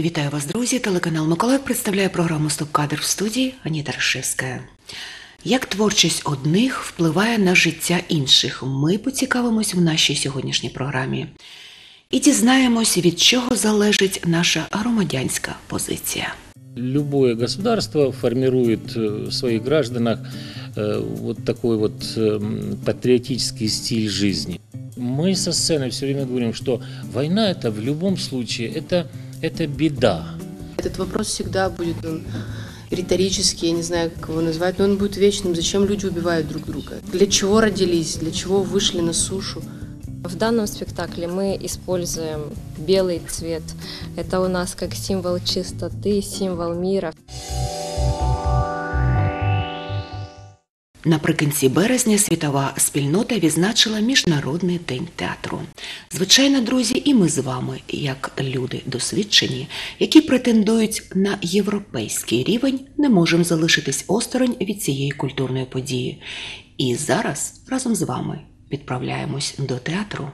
Вітаю вас, друзі! Телеканал Миколаїв представляє програму «Стоп-кадр» в студії Аніта Рашевська. Як творчість одних впливає на життя інших, ми поцікавимось в нашій сьогоднішній програмі. І дізнаємось, від чого залежить наша громадянська позиція. Любое государство формирует в своих гражданах вот такой вот патриотический стиль жизни. Мы со сцены все время говорим, что война это в любом случае это беда. Этот вопрос всегда будет риторический, я не знаю, как его назвать, но он будет вечным. Зачем люди убивают друг друга? Для чего родились? Для чего вышли на сушу? В данном спектакле мы используем белый цвет. Это у нас как символ чистоты, символ мира. Наприкінці березня світова спільнота відзначила Міжнародний день театру. Звичайно, друзі, і ми з вами, як люди досвідчені, які претендують на європейський рівень, не можемо залишитись осторонь від цієї культурної події. І зараз разом з вами відправляємось до театру.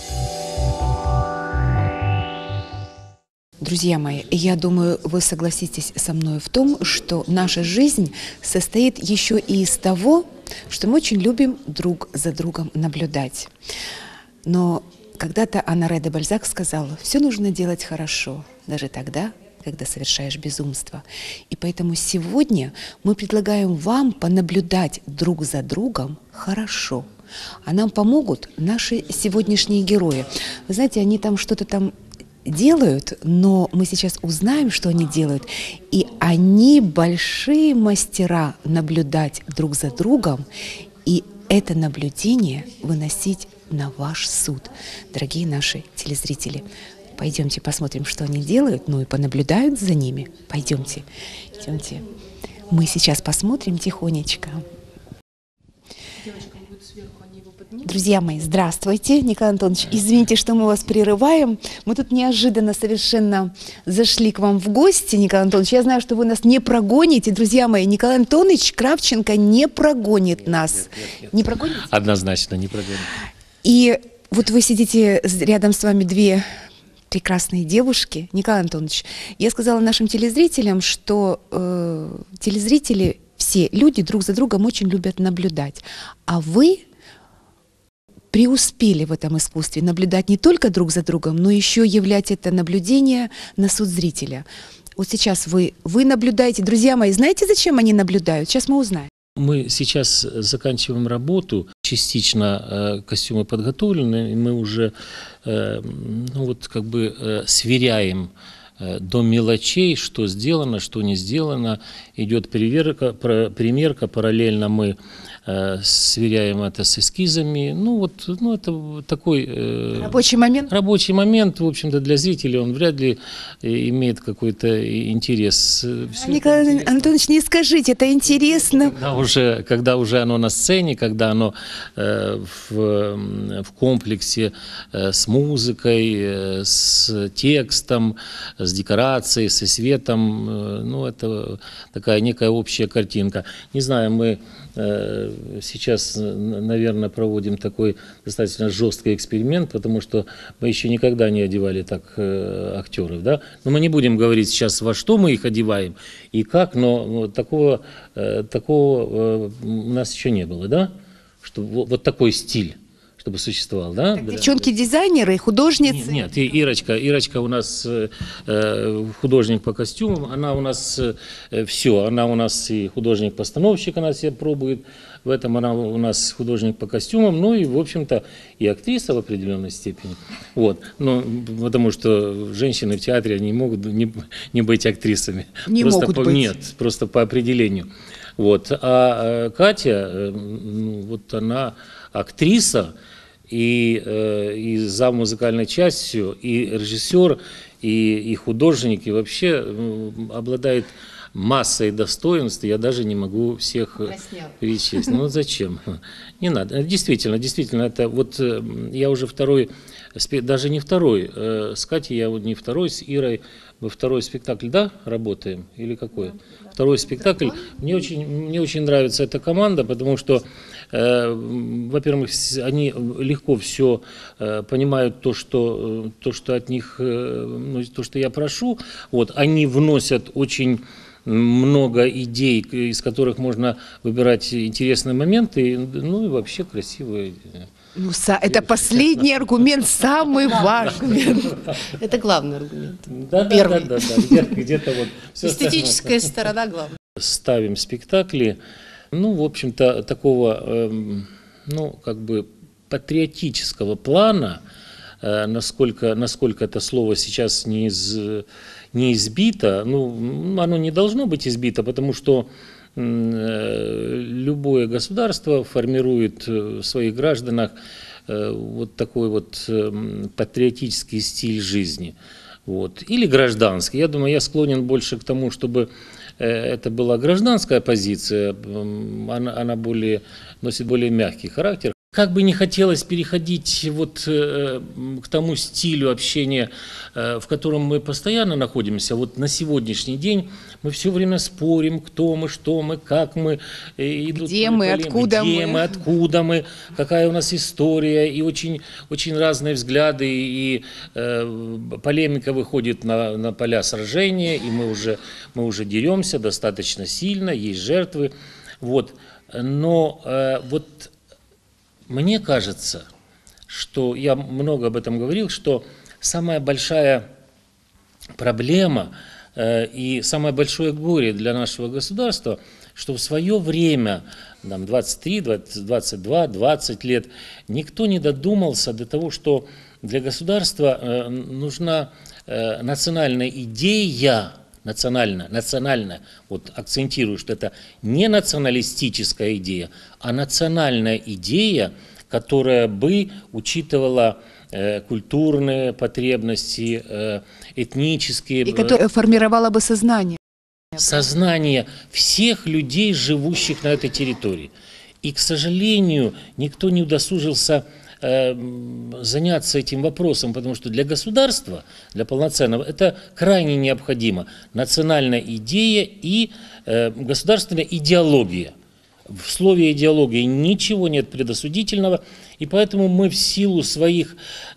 Друзья мои, я думаю, вы согласитесь со мной в том, что наша жизнь состоит еще и из того, что мы очень любим друг за другом наблюдать. Но когда-то Оноре де Бальзак сказала, все нужно делать хорошо, даже тогда, когда совершаешь безумство. И поэтому сегодня мы предлагаем вам понаблюдать друг за другом хорошо. А нам помогут наши сегодняшние герои. Вы знаете, они там что-то там делают, но мы сейчас узнаем, что они делают. И они большие мастера наблюдать друг за другом и это наблюдение выносить на ваш суд. Дорогие наши телезрители, пойдемте посмотрим, что они делают, ну и понаблюдают за ними. Пойдемте, идемте. Мы сейчас посмотрим тихонечко. Друзья мои, здравствуйте, Николай Антонович. Извините, что мы вас прерываем. Мы тут неожиданно совершенно зашли к вам в гости, Николай Антонович. Я знаю, что вы нас не прогоните. Друзья мои, Николай Антонович Кравченко не прогонит нас. Нет. Не прогонит? Однозначно не прогонит. И вот вы сидите, рядом с вами две прекрасные девушки. Николай Антонович, я сказала нашим телезрителям, что телезрители, все люди друг за другом очень любят наблюдать. А вы преуспели в этом искусстве наблюдать не только друг за другом, но еще являть это наблюдение на суд зрителя. Вот сейчас вы наблюдаете. Друзья мои, знаете, зачем они наблюдают? Сейчас мы узнаем. Мы сейчас заканчиваем работу, частично костюмы подготовлены, и мы уже сверяем до мелочей, что сделано, что не сделано. Идет примерка, параллельно мы сверяем это с эскизами. Это такой рабочий момент. Рабочий момент, в общем-то, для зрителей он вряд ли имеет какой-то интерес. Николай Антонович, не скажите, это интересно. Когда уже оно на сцене, когда оно в комплексе с музыкой, с текстом, с декорацией, со светом, это такая некая общая картинка. Не знаю, мы сейчас, наверное, проводим такой достаточно жесткий эксперимент, потому что мы еще никогда не одевали так актеров, да? Но мы не будем говорить сейчас, во что мы их одеваем и как, но такого у нас еще не было, да? Что вот такой стиль, чтобы существовал, да? Девчонки-дизайнеры, художницы? Нет, Ирочка у нас художник по костюмам, она у нас все, она у нас и художник-постановщик, она себя пробует, в этом она у нас художник по костюмам, ну и, в общем-то, и актриса в определенной степени. Вот. Но потому что женщины в театре они могут не быть актрисами. Нет, просто по определению. Вот. А Катя, она актриса, и за музыкальной частью, и режиссер, и художник, и вообще обладает массой достоинств, я даже не могу всех перечислить. Ну зачем? Не надо. Действительно, это вот я уже второй, даже не второй, с Катей я вот не второй, с Ирой мы второй спектакль, да, работаем? Или какой? Второй спектакль. Мне очень нравится эта команда, потому что, во-первых, они легко все понимают то, что от них, ну, то, что я прошу. Вот, они вносят очень много идей, из которых можно выбирать интересные моменты, ну и вообще красивые. Ну, это последний аргумент, самый важный. Это главный аргумент. Да, Первый. где-то вот. Эстетическая сторона главная. Ставим спектакли, ну, в общем-то, такого, ну, как бы патриотического плана, насколько это слово сейчас не избито, ну, оно не должно быть избито, потому что любое государство формирует в своих гражданах вот такой вот патриотический стиль жизни. Вот. Или гражданский. Я думаю, я склонен больше к тому, чтобы это была гражданская позиция, она носит более мягкий характер. Как бы не хотелось переходить вот к тому стилю общения, в котором мы постоянно находимся, вот на сегодняшний день мы все время спорим, кто мы, что мы, как мы, где мы, откуда мы, какая у нас история, и очень, очень разные взгляды, и полемика выходит на поля сражения, и мы уже деремся достаточно сильно, есть жертвы, вот. Но вот мне кажется, что я много об этом говорил, что самая большая проблема и самое большое горе для нашего государства, что в свое время, там, 23, 22, 20 лет, никто не додумался до того, что для государства нужна национальная идея, национальная, вот акцентирую, что это не националистическая идея, а национальная идея, которая бы учитывала культурные потребности, этнические. И которая формировала бы сознание. Сознание всех людей, живущих на этой территории. И, к сожалению, никто не удосужился заняться этим вопросом, потому что для государства, для полноценного, это крайне необходимо. Национальная идея и государственная идеология. В слове идеология ничего нет предосудительного, и поэтому мы в силу своих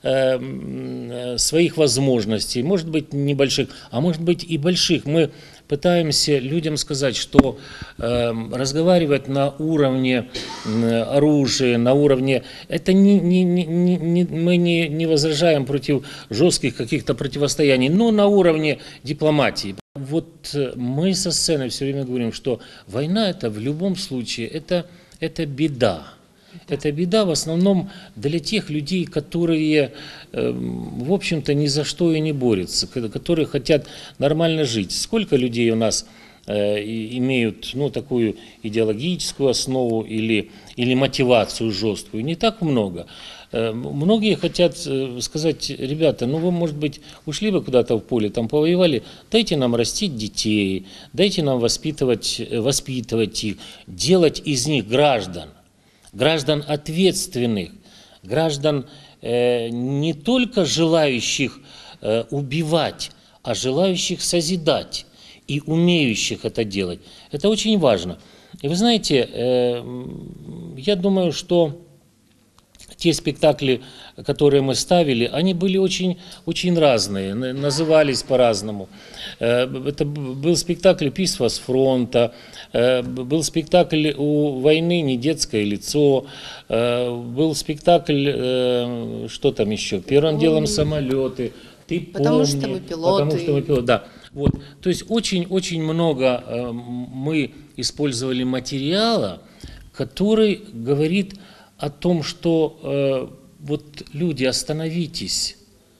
возможностей, может быть небольших, а может быть и больших, мы пытаемся людям сказать, что разговаривать на уровне оружия, на уровне... Это мы не возражаем против жестких каких-то противостояний, но на уровне дипломатии. Вот мы со сцены все время говорим, что война это в любом случае, это беда. Это беда в основном для тех людей, которые, в общем-то, ни за что и не борются, которые хотят нормально жить. Сколько людей у нас имеют, ну, такую идеологическую основу или мотивацию жесткую? Не так много. Многие хотят сказать: ребята, ну вы, может быть, ушли бы куда-то в поле, там повоевали, дайте нам растить детей, дайте нам воспитывать их, делать из них граждан ответственных, граждан не только желающих убивать, а желающих созидать и умеющих это делать. Это очень важно. И вы знаете, я думаю, что те спектакли, которые мы ставили, они были очень, очень разные, назывались по-разному. Это был спектакль «Письма с фронта», был спектакль «У войны не детское лицо», был спектакль, что там еще, «Первым делом самолеты», «Ты помни», потому что мы пилоты. Да. Вот. То есть очень-очень много мы использовали материала, который говорит о том, что вот люди, остановитесь,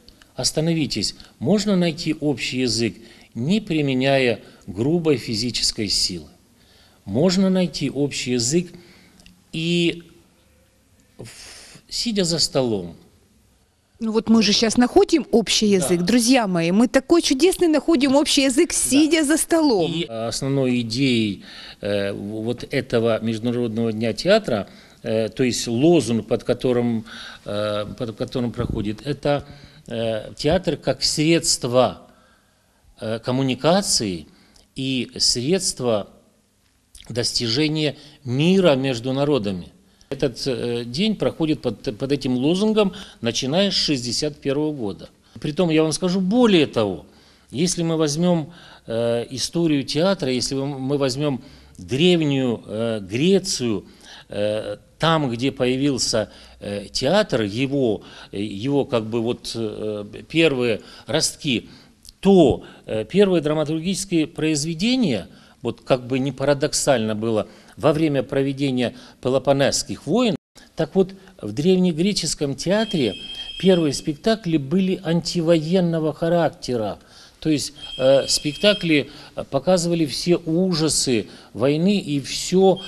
можно найти общий язык, не применяя грубой физической силы. Можно найти общий язык и, сидя за столом, Ну вот мы же сейчас находим общий язык, друзья мои. Мы такой чудесный находим общий язык, сидя за столом. И основной идеей вот этого Международного дня театра, то есть лозунг, под которым проходит, это театр как средство коммуникации и средство достижения мира между народами. Этот день проходит под этим лозунгом, начиная с 1961 года. Притом, я вам скажу более того, если мы возьмем историю театра, если мы возьмем древнюю Грецию, там, где появился театр, его как бы вот первые ростки, то первые драматургические произведения, вот как бы не парадоксально было, во время проведения Пелопоннесских войн, так вот в древнегреческом театре первые спектакли были антивоенного характера. То есть спектакли показывали все ужасы войны и всю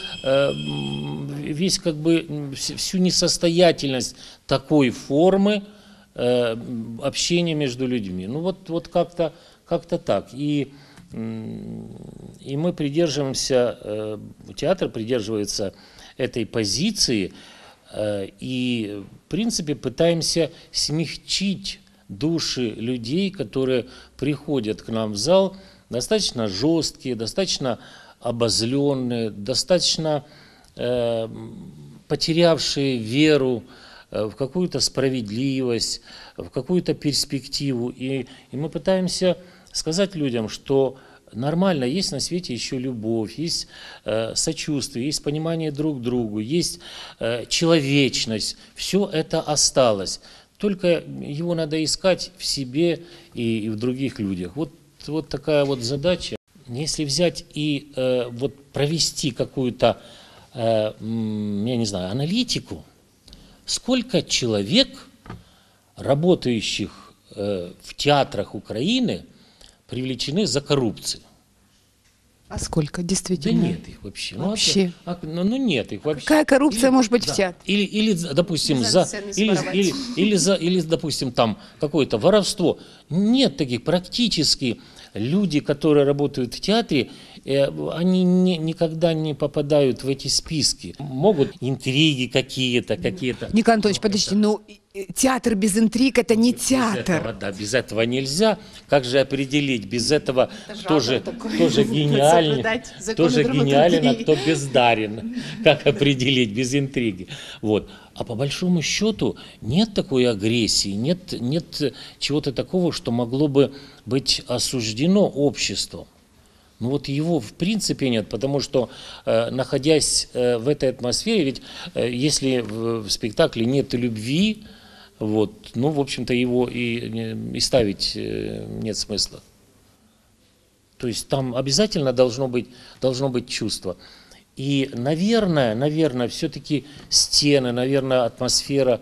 несостоятельность такой формы общения между людьми. Ну вот как-то так. И мы придерживаемся, театр придерживается этой позиции и, в принципе, пытаемся смягчить души людей, которые приходят к нам в зал, достаточно жесткие, достаточно обозленные, достаточно потерявшие веру в какую-то справедливость, в какую-то перспективу. И мы пытаемся сказать людям, что нормально, есть на свете еще любовь, есть сочувствие, есть понимание друг к другу, есть человечность. Все это осталось. Только его надо искать в себе и в других людях. Вот такая вот задача. Если взять и вот провести какую-то, я не знаю, аналитику, сколько человек, работающих в театрах Украины, привлечены за коррупцию? А сколько, Да действительно? нет их вообще. Вообще. Ну нет их вообще. Какая коррупция может быть в театре? Или, допустим, допустим, там какое-то воровство. Нет таких. Практически люди, которые работают в театре, они никогда не попадают в эти списки. Могут интриги какие-то. Николай Анатольевич, подождите, ну театр без интриг – это не театр. Без этого нельзя. Как же определить? Без этого тоже гениально, а кто бездарен. Как определить без интриги? Вот. А по большому счету нет такой агрессии, нет чего-то такого, что могло бы быть осуждено обществом. Ну вот его в принципе нет, потому что, находясь в этой атмосфере, ведь если в спектакле нет любви, вот, ну, в общем-то, его и ставить нет смысла. То есть там обязательно должно быть чувство. И, наверное, все-таки стены, наверное, атмосфера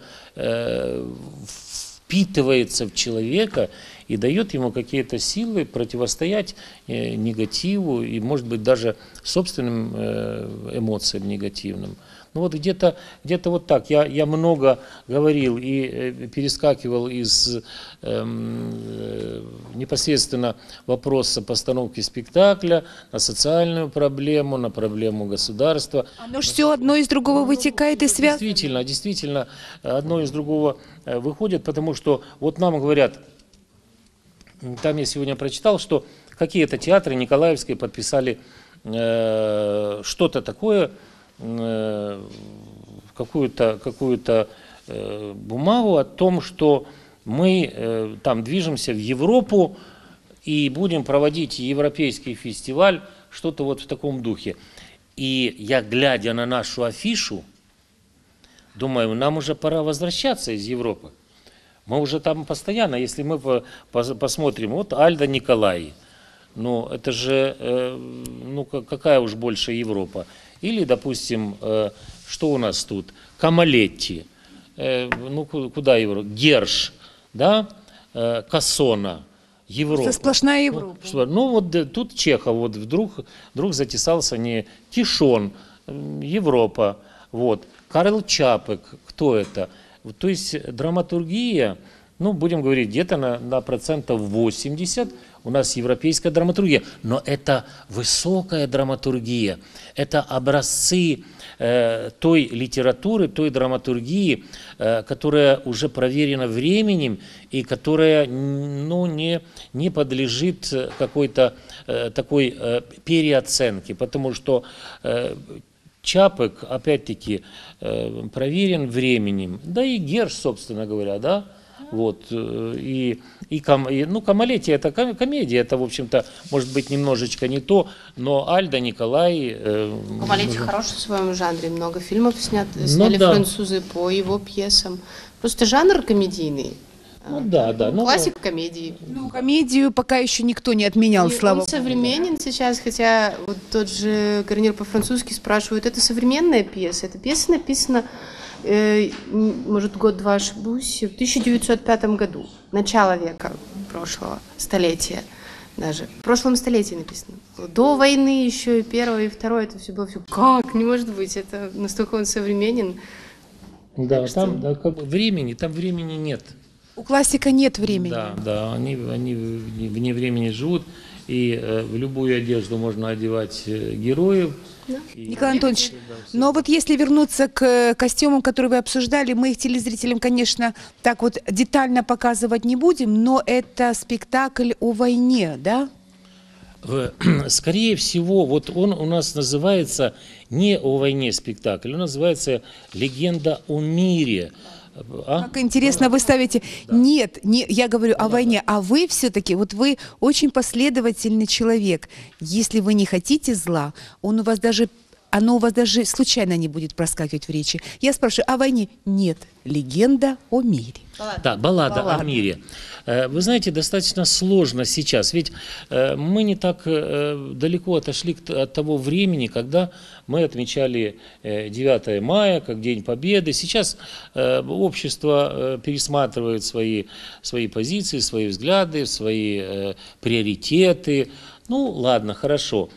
впитывается в человека и дает ему какие-то силы противостоять негативу и, может быть, даже собственным эмоциям негативным. Ну вот где-то вот так. Я много говорил и перескакивал из непосредственно вопроса постановки спектакля на социальную проблему, на проблему государства. Оно же все одно из другого вытекает и связано. Действительно, одно из другого выходит, потому что вот нам говорят, там я сегодня прочитал, что какие-то театры Николаевские подписали что-то такое, какую-то бумагу о том, что мы там движемся в Европу и будем проводить европейский фестиваль, что-то вот в таком духе. И я, глядя на нашу афишу, думаю, нам уже пора возвращаться из Европы. Мы уже там постоянно, если мы посмотрим, вот Альда Николай, ну это же, ну какая уж больше Европа. Или, допустим, что у нас тут? Камалетти, ну куда Европа? Герш, да? Кассона, Европа. Это сплошная Европа. Ну вот тут Чехов вот вдруг затесался, не Тишон, Европа, вот. Карл Чапек, кто это? То есть драматургия ну, будем говорить, где-то на процентов 80 у нас европейская драматургия. Но это высокая драматургия, это образцы той литературы, той драматургии, которая уже проверена временем и которая, ну, не подлежит какой-то такой переоценке, потому что Чапек, опять-таки, проверен временем, да и Герш, собственно говоря, да, вот, ну, Камалетти это комедия, это, в общем-то, может быть, немножечко не то, но Альда, Николай... Камалетти хороший в своем жанре, много фильмов сняли да. французы по его пьесам. Просто жанр комедийный. Ну да, да. Ну, классик комедии. Ну, комедию пока еще никто не отменял, И слава он современен сейчас, хотя вот тот же Гарнир по-французски спрашивает, это современная пьеса? Эта пьеса написана, может, год-два ошибусь, в 1905 году, начало века прошлого, столетия даже. В прошлом столетии написано. До войны еще и первое, и второе, это все было все. Как? Не может быть, это настолько он современен. да, там да, как бы там времени нет. У классика нет времени. Да, да, они вне времени живут, и в любую одежду можно одевать героев. Да. Николай Антонович, но вот если вернуться к костюмам, которые вы обсуждали, мы их телезрителям, конечно, так вот детально показывать не будем, но это спектакль о войне, да? Скорее всего, вот он у нас называется не о войне спектакль, он называется «Легенда о мире». Как интересно вы ставите. Да. Нет, я говорю о войне, а вы все-таки, вот вы очень последовательный человек. Если вы не хотите зла, оно у вас даже случайно не будет проскакивать в речи. Я спрашиваю, о войне? Нет. Легенда о мире. Да, баллада о мире. Вы знаете, достаточно сложно сейчас, ведь мы не так далеко отошли от того времени, когда мы отмечали 9 мая как День Победы. Сейчас общество пересматривает свои позиции, свои взгляды, свои приоритеты. Ну, ладно, хорошо.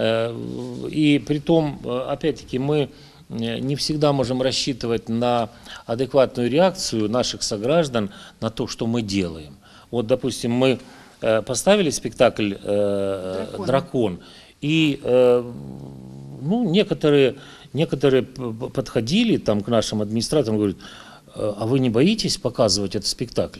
И притом, опять-таки, мы не всегда можем рассчитывать на адекватную реакцию наших сограждан на то, что мы делаем. Вот, допустим, мы поставили спектакль «Дракон», и ну, некоторые подходили там, к нашим администраторам и говорят, а вы не боитесь показывать этот спектакль?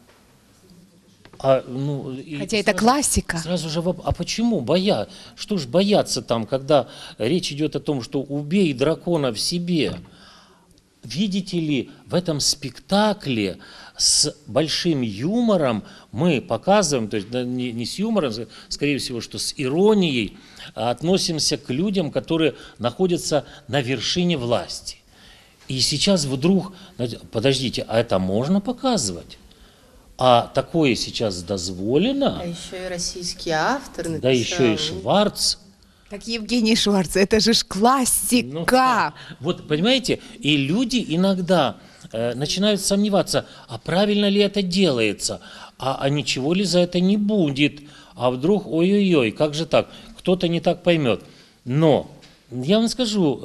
Хотя это классика. Сразу же, а почему Что ж бояться там, когда речь идет о том, что убей дракона в себе? Видите ли, в этом спектакле с большим юмором мы показываем, то есть не с юмором, скорее всего, что с иронией относимся к людям, которые находятся на вершине власти. И сейчас вдруг, подождите, а это можно показывать? А такое сейчас дозволено. А еще и российский автор написал. Да еще и Шварц. Так Евгений Шварц, это же классика. Ну, да. Вот, понимаете, и люди иногда начинают сомневаться, а правильно ли это делается, а ничего ли за это не будет, а вдруг, ой-ой-ой, как же так, кто-то не так поймет. Но я вам скажу,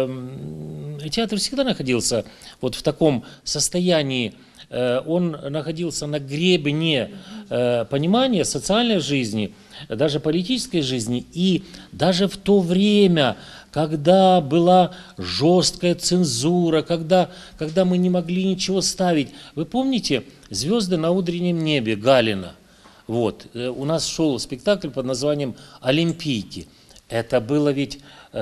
театр всегда находился вот в таком состоянии, он находился на гребне понимания социальной жизни, даже политической жизни, и даже в то время, когда была жесткая цензура, когда мы не могли ничего ставить. Вы помните «Звезды на утреннем небе» Галина? Вот. У нас шел спектакль под названием «Олимпийки». Это было ведь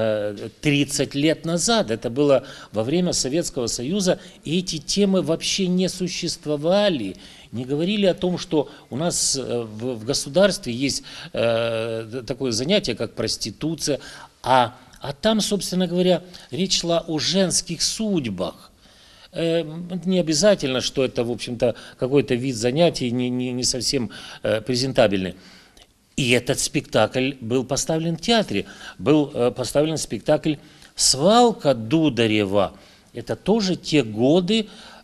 30 лет назад, это было во время Советского Союза, и эти темы вообще не существовали. Не говорили о том, что у нас в государстве есть такое занятие, как проституция, а там, собственно говоря, речь шла о женских судьбах. Не обязательно, что это, в общем-то, какой-то вид занятий не совсем презентабельный. И этот спектакль был поставлен в театре. Был поставлен спектакль «Свалка» Дударева. Это тоже те годы,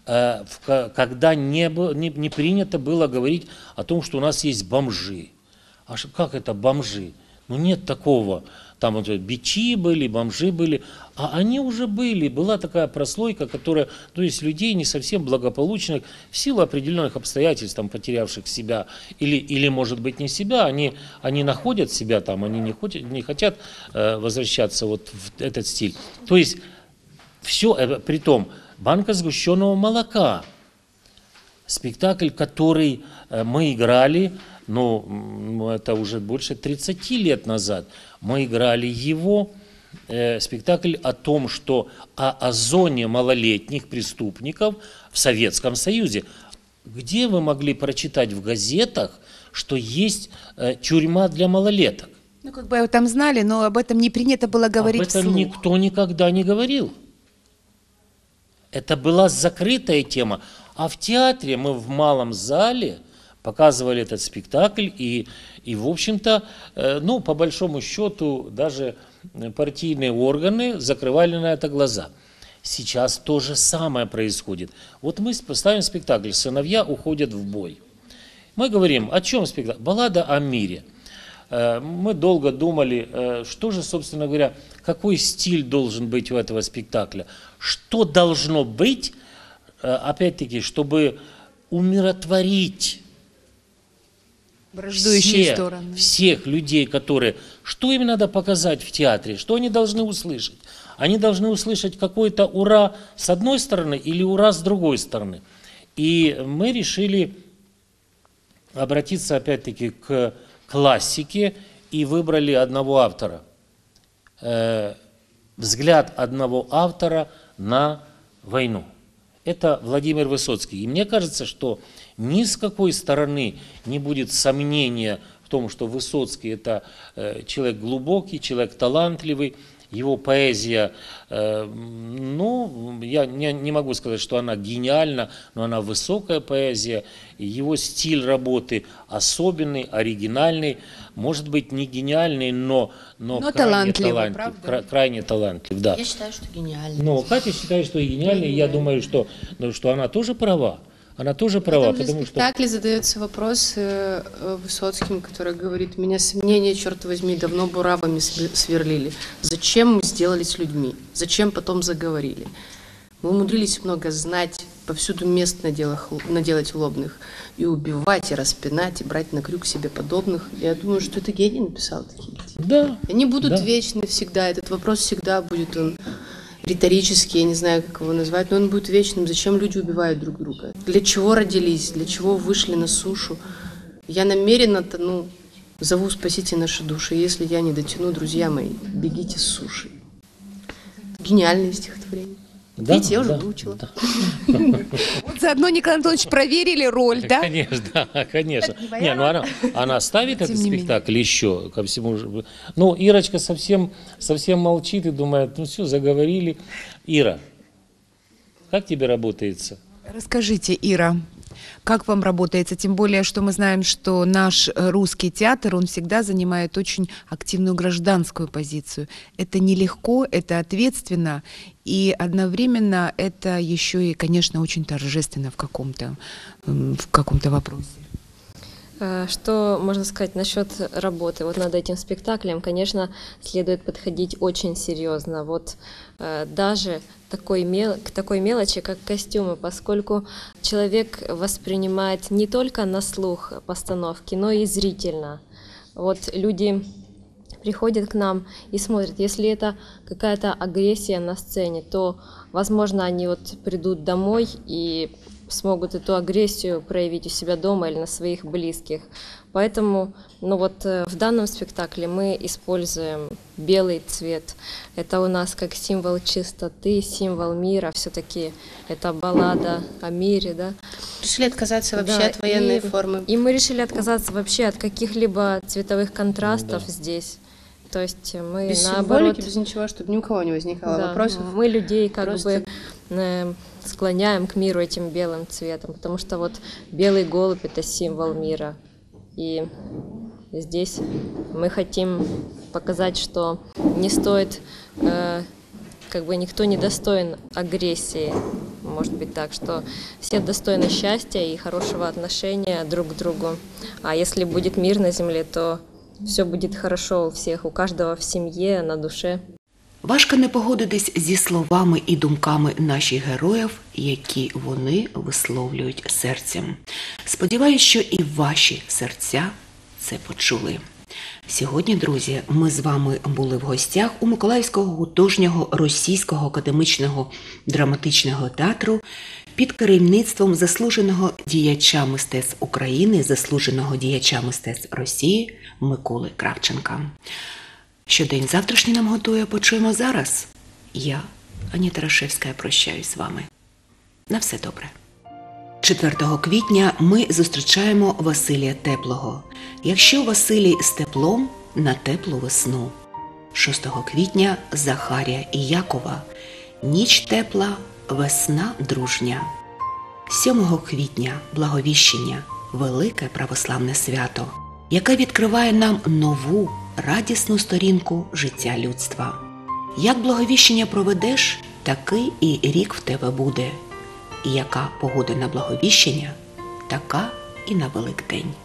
когда не принято было говорить о том, что у нас есть бомжи. А как это бомжи? Ну нет такого. там вот бичи были, бомжи были, а они уже были. Была такая прослойка, которая, то есть людей не совсем благополучных, в силу определенных обстоятельств, там, потерявших себя, или может быть, не себя, они находят себя там, они не хотят возвращаться вот в этот стиль. То есть все, притом, банка сгущенного молока. Спектакль, который мы играли, ну, это уже больше 30 лет назад, мы играли его, спектакль о том, что о зоне малолетних преступников в Советском Союзе. Где вы могли прочитать в газетах, что есть тюрьма для малолеток? Ну, как бы там знали, но об этом не принято было говорить Об этом вслух. никто никогда не говорил. Это была закрытая тема. А в театре мы в малом зале показывали этот спектакль, и в общем-то, ну, по большому счету, даже партийные органы закрывали на это глаза. Сейчас то же самое происходит. Вот мы ставим спектакль «Сыновья уходят в бой». Мы говорим, о чем спектакль? Баллада о мире. Мы долго думали, что же, собственно говоря, какой стиль должен быть у этого спектакля. Что должно быть, опять-таки, чтобы умиротворить Враждующие стороны. всех людей, которые... Что им надо показать в театре? Что они должны услышать? Они должны услышать какое-то «ура» с одной стороны или «ура» с другой стороны. И мы решили обратиться, опять-таки, к классике и выбрали одного автора. Взгляд одного автора на войну. Это Владимир Высоцкий. И мне кажется, что ни с какой стороны не будет сомнения в том, что Высоцкий – это человек глубокий, человек талантливый. Его поэзия, ну, я не могу сказать, что она гениальна, но она высокая поэзия. Его стиль работы особенный, оригинальный, может быть, не гениальный, но крайне талантлив. Да. Я считаю, что гениально. Но Катя считает, что и гениальный, и я думаю, что она тоже права. Она тоже права, В потому что... спектакле задается вопрос Высоцким, который говорит: меня сомнения, черт возьми, давно буравами сверлили. Зачем мы сделали с людьми? Зачем потом заговорили? Мы умудрились много знать, повсюду мест наделать лобных, и убивать, и распинать, и брать на крюк себе подобных. Я думаю, что это гений написал такие. Да. Они будут Да. вечны всегда, этот вопрос всегда будет, он риторический, я не знаю, как его назвать, но он будет вечным. Зачем люди убивают друг друга? Для чего родились? Для чего вышли на сушу? Я намеренно тону. Зову, спасите наши души. Если я не дотяну, друзья мои, бегите с суши. Гениальное стихотворение. Да, Видите, я уже да, выучила. да. Вот заодно, Николай Анатольевич, проверили роль, да? Конечно, да, конечно. не моя Не, ну она ставит этот Тем не менее. спектакль еще ко всему. Ну, Ирочка совсем молчит и думает, ну все, заговорили. Ира, как тебе работается? Расскажите, Ира, как вам работается? Тем более, что мы знаем, что наш русский театр, он всегда занимает очень активную гражданскую позицию. Это нелегко, это ответственно, и одновременно это еще и, конечно, очень торжественно в каком-то вопросе. Что можно сказать насчет работы вот над этим спектаклем? Конечно, следует подходить очень серьезно. Вот даже к такой мелочи, как костюмы, поскольку человек воспринимает не только на слух постановки, но и зрительно. Вот люди приходят к нам и смотрят, если это какая-то агрессия на сцене, то, возможно, они вот придут домой и смогут эту агрессию проявить у себя дома или на своих близких. Поэтому, ну вот в данном спектакле мы используем белый цвет. Это у нас как символ чистоты, символ мира. Все-таки это баллада о мире, да. Решили отказаться вообще Да, от военной формы. И мы решили отказаться вообще от каких-либо цветовых контрастов здесь. То есть мы Без наоборот... символики, без ничего, чтобы ни у кого не возникало Да, вопросов. мы людей как Просто- бы склоняем к миру этим белым цветом, потому что вот белый голубь — это символ мира. И здесь мы хотим показать, что не стоит, как бы никто не достоин агрессии, может быть так, что все достойны счастья и хорошего отношения друг к другу. А если будет мир на земле, то все будет хорошо у всех, у каждого в семье, на душе. Важко не погодитись зі словами і думками наших героїв, які вони висловлюють серцем. Сподіваюсь, що і ваші серця це почули. Сьогодні, друзі, ми з вами були в гостях у Миколаївського художнього російського академічного драматичного театру під керівництвом заслуженого діяча мистецтв України, заслуженого діяча мистецтв Росії Миколи Кравченка. Що день завтрашній нам готує, почуємо зараз. Я, Аніта Рашевська, прощаюсь з вами. На все добре. 4 квітня ми зустрічаємо Василія Теплого. Якщо Василій з теплом, на теплу весну. 6 квітня Захарія і Якова. Ніч тепла, весна дружня. 7 квітня Благовіщення, велике православне свято, яке відкриває нам нову, радісну сторінку життя людства. Як Благовіщення проведеш, такий і рік в тебе буде. І яка погода на Благовіщення, така і на Великдень.